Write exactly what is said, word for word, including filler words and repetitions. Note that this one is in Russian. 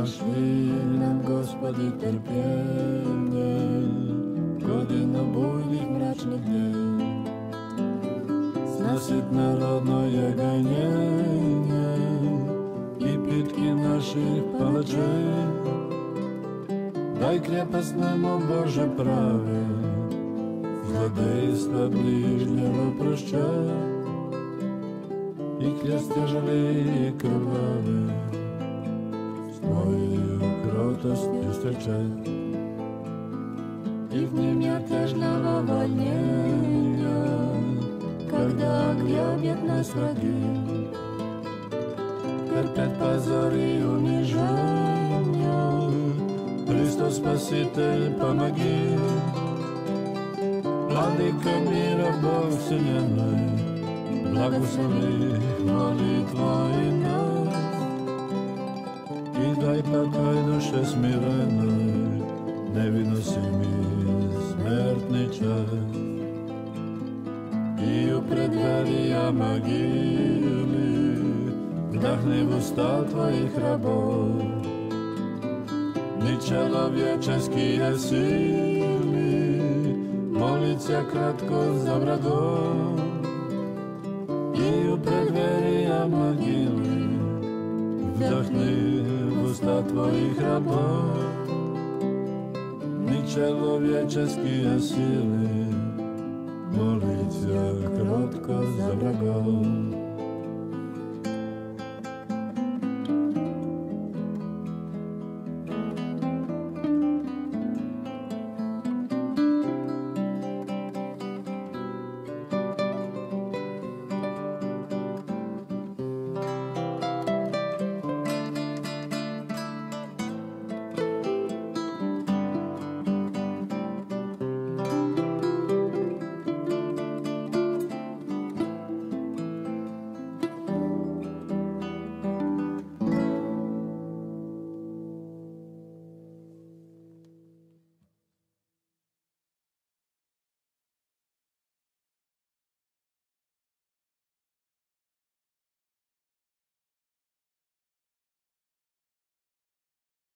Пошли нам, Господи, терпение годину буйных мрачных дней. Сносит народное гонение и пытки наших палачей. Дай крепостному Боже праве злодейство ближнего прощай, и крест тяжелее и кровавый с твоей кротостью встречай. И в дни мятежного волнения, когда гребет нас враги, терпят позор и унижение, Христос Спаситель, помоги. Владыка мира, Бог вселенной, благослови молитвой нас и дай покой душе смиренной, невыносимый смертный час. И у преддверия могилы вдохни в уста твоих рабов нечеловеческие силы, молиться кратко за врагов. И у преддверия могилы вдохни в уста твоих рабов нечеловеческие силы,